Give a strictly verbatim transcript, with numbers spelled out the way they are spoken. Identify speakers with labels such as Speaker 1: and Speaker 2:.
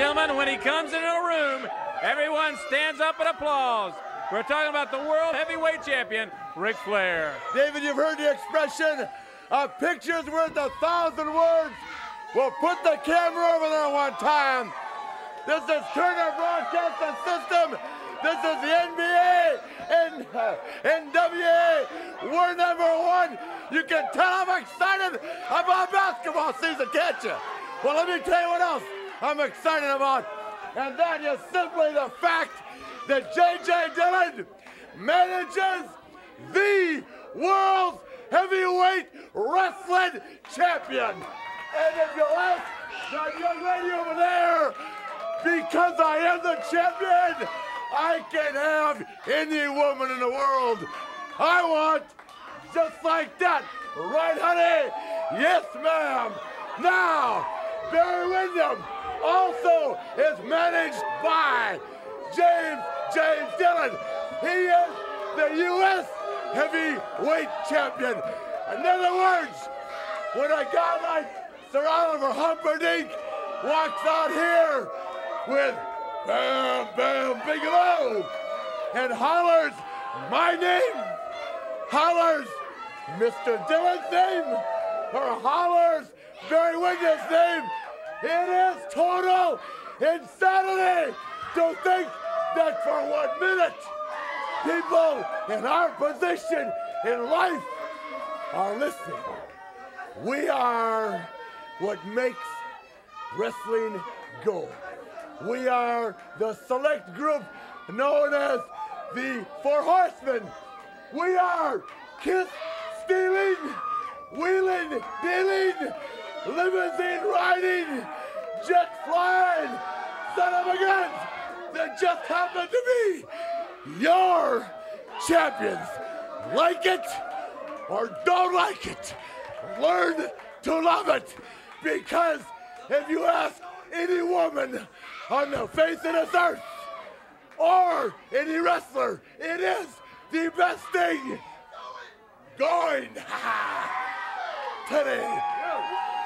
Speaker 1: Gentlemen, when he comes into a room, everyone stands up and applauds. We're talking about the world heavyweight champion, Ric Flair.
Speaker 2: David, you've heard the expression, a picture's worth a thousand words. Well, put the camera over there one time. This is Turner Broadcasting System. This is the N B A and uh, N W A. We're number one. You can tell I'm excited about basketball season, can't you? Well, let me tell you what else I'm excited about. And that is simply the fact that J J Dillon manages the world's heavyweight wrestling champion. And if you ask that young lady over there, because I am the champion, I can have any woman in the world I want, just like that. Right, honey? Yes, ma'am. Now, Barry Windham also is managed by James James Dillon. He is the U S heavyweight champion. In other words, when a guy like Sir Oliver Humperdinck walks out here with Bam Bam Bigelow and hollers my name, hollers Mister Dillon's name, or hollers Barry Windham's name, it is total insanity to think that for one minute people in our position in life are listening. We are what makes wrestling go. We are the select group known as the Four Horsemen. We are kiss stealing, wheeling, dealing, limousine riding, jet flying, son of a gun that just happen to be your champions. Like it or don't like it, learn to love it, because if you ask any woman on the face of this earth or any wrestler, it is the best thing going today.